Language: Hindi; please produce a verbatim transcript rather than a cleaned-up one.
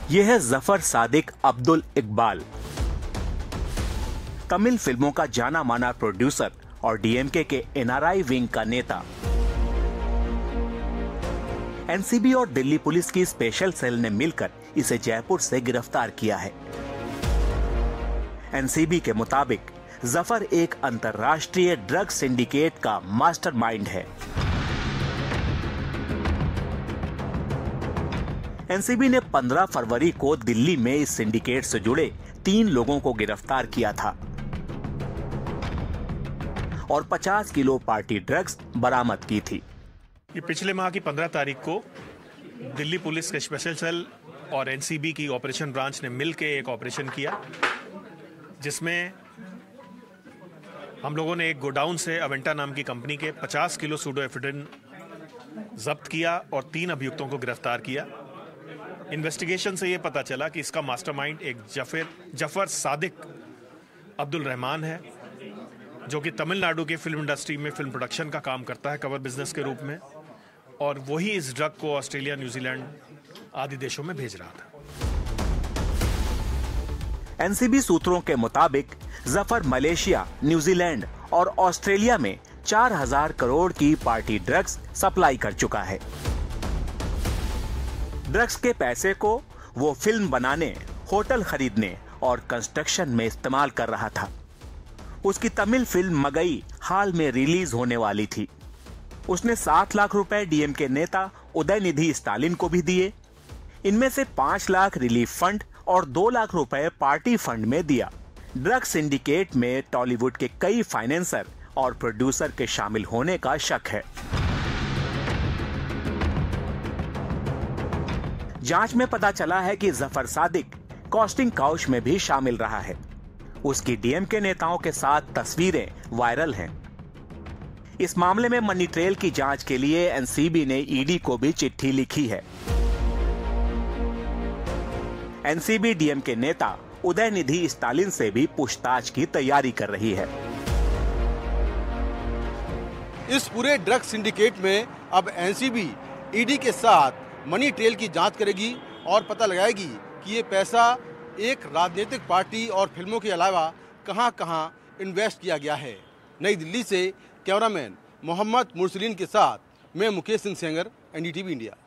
यह है जफर सादिक अब्दुल इकबाल, तमिल फिल्मों का जाना माना प्रोड्यूसर और डीएमके के एनआरआई विंग का नेता। एनसीबी और दिल्ली पुलिस की स्पेशल सेल ने मिलकर इसे जयपुर से गिरफ्तार किया है। एनसीबी के मुताबिक जफर एक अंतर्राष्ट्रीय ड्रग सिंडिकेट का मास्टरमाइंड है। एनसीबी ने पंद्रह फरवरी को दिल्ली में इस सिंडिकेट से जुड़े तीन लोगों को गिरफ्तार किया था और पचास किलो पार्टी ड्रग्स बरामद की थी। ये पिछले माह की पंद्रह तारीख को दिल्ली पुलिस के स्पेशल सेल और एनसीबी की ऑपरेशन ब्रांच ने मिलकर एक ऑपरेशन किया, जिसमें हम लोगों ने एक गोडाउन से अवेंटा नाम की कंपनी के पचास किलो सूडोएफेड्रिन जब्त किया और तीन अभियुक्तों को गिरफ्तार किया। इन्वेस्टिगेशन से ये पता चला कि इसका मास्टरमाइंड एक जफर जफर सादिक अब्दुल रहमान है, जो कि तमिलनाडु के फिल्म इंडस्ट्री में फिल्म प्रोडक्शन का काम करता है कवर बिजनेस के रूप में, और वही इस ड्रग को ऑस्ट्रेलिया, न्यूजीलैंड आदि देशों में भेज रहा था। एनसीबी सूत्रों के मुताबिक जफर मलेशिया, न्यूजीलैंड और ऑस्ट्रेलिया में चार हज़ार करोड़ की पार्टी ड्रग्स सप्लाई कर चुका है। ड्रग्स के पैसे को वो फिल्म बनाने, होटल खरीदने और कंस्ट्रक्शन में इस्तेमाल कर रहा था। उसकी तमिल फिल्म मगई हाल में रिलीज होने वाली थी। उसने सात लाख रुपए डीएमके नेता उदयनिधि स्टालिन को भी दिए। इनमें से पांच लाख रिलीफ फंड और दो लाख रुपए पार्टी फंड में दिया। ड्रग सिंडिकेट में टॉलीवुड के कई फाइनेंसर और प्रोड्यूसर के शामिल होने का शक है। जांच में पता चला है कि जफर सादिक कॉस्टिंग काउच में भी शामिल रहा है। उसकी डीएमके नेताओं के साथ तस्वीरें वायरल हैं। इस मामले में मनी ट्रेल की जांच के लिए एनसीबी ने ईडी को भी चिट्ठी लिखी है। एनसीबी डीएमके नेता उदयनिधि स्टालिन से भी पूछताछ की तैयारी कर रही है। इस पूरे ड्रग सिंडिकेट में अब एनसीबी ईडी के साथ मनी ट्रेल की जांच करेगी और पता लगाएगी कि ये पैसा एक राजनीतिक पार्टी और फिल्मों के अलावा कहां-कहां इन्वेस्ट किया गया है। नई दिल्ली से कैमरामैन मोहम्मद मुरसलीन के साथ मैं मुकेश सिंह सेंगर, एनडीटीवी इंडिया।